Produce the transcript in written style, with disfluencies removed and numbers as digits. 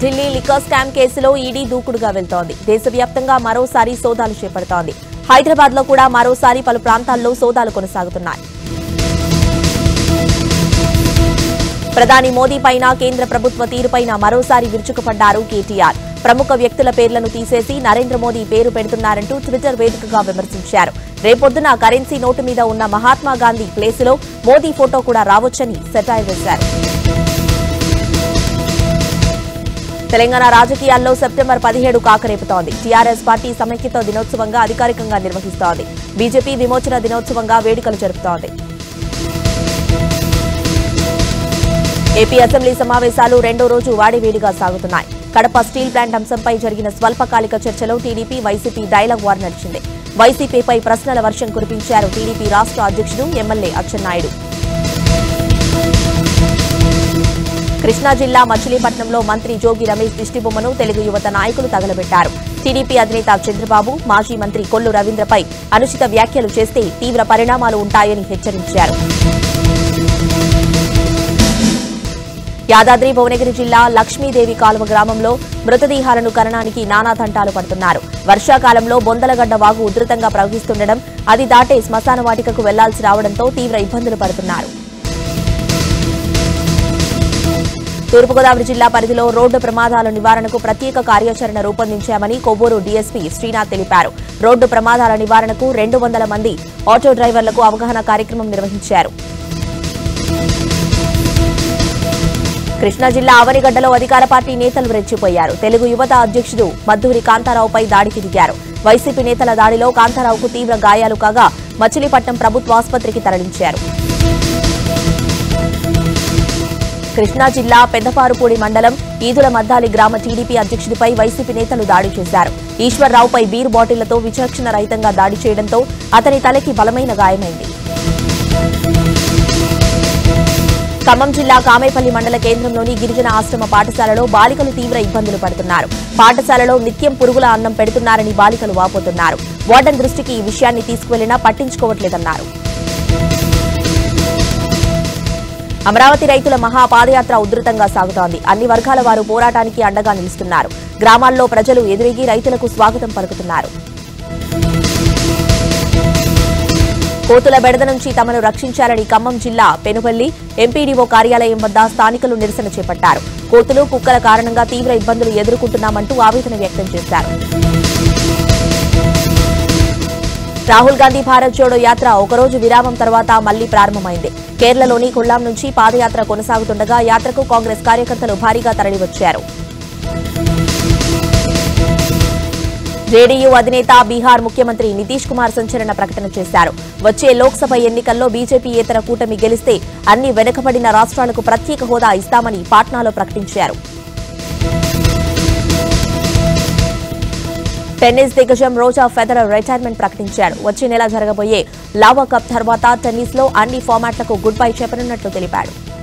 Delhi liquor scam కేసులో ED దూకుడుగా వెళ్తోంది. దేశవ్యాప్తంగా మరోసారి సోదాలు చేపడుతోంది. హైదరాబాద్ లో కూడా మరోసారి పలు ప్రాంతాల్లో సోదాలు కొనసాగుతున్నాయి. ప్రధాని మోదీ పైన కేంద్ర ప్రభుత్వ తీరుపైన మరోసారి విరుచుకుపడ్డారు కేటీఆర్. ప్రముఖ వ్యక్తుల పేర్లను తీసేసి నరేంద్ర మోదీ పేరు పెడుతున్నారంటూ ట్విట్టర్ వేదికగా విమర్శించారు. రేపొద్దున కరెన్సీ నోటు మీద ఉన్న మహాత్మా గాంధీ ప్లేసులో మోదీ ఫోటో కూడా రావొచ్చని సెటైర్ వేశారు. తెలంగాణ రాజకీయాల్లో సెప్టెంబర్ 17 కాకరేపుతోంది. టీఆర్ఎస్ పార్టీ సమైక్యత దినోత్సవంగా అధికారికంగా నిర్వహిస్తోంది. బీజేపీ విమోచన దినోత్సవంగా వేడుకలు జరుపుతోంది. ఏపీ అసెంబ్లీ సమావేశాలు రెండో రోజు వాడివేడిగా సాగుతున్నాయి. కడప స్టీల్ ప్లాంట్ అంశంపై జరిగిన స్వల్పకాలిక చర్చలో టీడీపీ వైసీపీ డైలాగ్ వార్ నడిచింది. వైసీపీపై ప్రశ్నల వర్షం కురిపించారు టీడీపీ రాష్ట్ర అధ్యక్షుడు ఎమ్మెల్యే అచ్చెన్నాయుడు. కృష్ణా జిల్లా మచిలీపట్నంలో మంత్రి జోగి రమేష్ దిష్టిబొమ్మను తెలుగు యువత నాయకులు తగలబెట్టారు. టీడీపీ అధినేత చంద్రబాబు, మాజీ మంత్రి కొల్లు రవీంద్రపై అనుచిత వ్యాఖ్యలు చేస్తే తీవ్ర పరిణామాలు ఉంటాయని హెచ్చరించారు. యాదాద్రి భువనగిరి జిల్లా లక్ష్మీదేవి కాలువ గ్రామంలో మృతదేహాలను ఖననానికి నానా తంటాలు పడుతున్నారు. వర్షాకాలంలో బొందలగడ్డ వాగు ఉధృతంగా ప్రవహిస్తుండడం, అది దాటే శ్మశాన వాటికకు వెళ్లాల్సి రావడంతో తీవ్ర ఇబ్బందులు పడుతున్నారు. తూర్పుగోదావరి జిల్లా పరిధిలో రోడ్డు ప్రమాదాల నివారణకు ప్రత్యేక కార్యాచరణ రూపొందించామని కొవ్వూరు డీఎస్పీ శ్రీనాథ్ తెలిపారు. రోడ్డు ప్రమాదాల నివారణకు 200 మంది ఆటో డ్రైవర్లకు అవగాహన కార్యక్రమం నిర్వహించారు. కృష్ణా జిల్లా ఆవనిగడ్డలో అధికార పార్టీ నేతలు రెచ్చిపోయారు. తెలుగు యువత అధ్యక్షుడు మద్దూరి కాంతారావుపై దాడికి దిగారు. వైసీపీ నేతల దాడిలో కాంతారావుకు తీవ్ర గాయాలు కాగా మచిలీపట్నం ప్రభుత్వ ఆసుపత్రికి తరలించారు. కృష్ణా జిల్లా పెద్దపారుపూడి మండలం ఈదుల మద్దాలి గ్రామ టీడీపీ అధ్యక్షుడిపై వైసీపీ నేతలు దాడి చేశారు. ఈశ్వర్రావుపై బీర్ బాటిళ్లతో విచక్షణ రహితంగా దాడి చేయడంతో అతని తలకి బలమైన గాయమైంది. ఖమ్మం జిల్లా కామేపల్లి మండల కేంద్రంలోని గిరిజన ఆశ్రమ పాఠశాలలో బాలికలు తీవ్ర ఇబ్బందులు పడుతున్నారు. పాఠశాలలో నిత్యం పురుగుల అన్నం పెడుతున్నారని బాలికలు వాపోతున్నారు. వార్డెన్ దృష్టికి ఈ విషయాన్ని తీసుకువెళ్లినా పట్టించుకోవట్లేదన్నారు. అమరావతి రైతుల మహా పాదయాత్ర ఉధృతంగా సాగుతోంది. అన్ని వర్గాల వారు పోరాటానికి అండగా నిలుస్తున్నారు. గ్రామాల్లో ప్రజలు ఎదురిగి రైతులకు స్వాగతం పలుకుతున్నారు. కోతుల బెడద నుంచి తమను రక్షించాలని ఖమ్మం జిల్లా పెనుపల్లి ఎంపీడీఓ కార్యాలయం వద్ద స్థానికులు నిరసన చేపట్టారు. కోతులు, కుక్కల కారణంగా తీవ్ర ఇబ్బందులు ఎదుర్కొంటున్నామంటూ ఆవేదన వ్యక్తం చేశారు. రాహుల్ గాంధీ భారత్ జోడో యాత్ర ఒకరోజు విరామం తర్వాత మళ్లీ ప్రారంభమైంది. కేరళలోని కొల్లాం నుంచి పాదయాత్ర కొనసాగుతుండగా యాత్రకు కాంగ్రెస్ కార్యకర్తలు భారీగా తరలివచ్చారు. జేడీయూ అధినేత బీహార్ ముఖ్యమంత్రి నితీష్ కుమార్ సంచలన ప్రకటన చేశారు. వచ్చే లోక్సభ ఎన్నికల్లో బీజేపీయేతర కూటమి గెలిస్తే అన్ని వెనుకబడిన రాష్ట్రాలకు ప్రత్యేక హోదా ఇస్తామని పాట్నాలో ప్రకటించారు. టెన్నిస్ దిగ్గజం రోజా ఫెదరర్ రిటైర్మెంట్ ప్రకటించారు. వచ్చే నెల జరగబోయే లావా కప్ తర్వాత టెన్నిస్ లో అన్ని ఫార్మాట్లకు గుడ్ బై చెప్పనున్నట్లు తెలిపాడు.